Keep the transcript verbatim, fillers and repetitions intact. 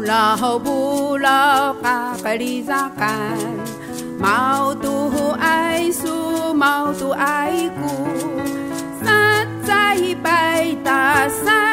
老不老嘎嘎里扎干，毛肚爱树毛肚爱菇，三在白大山。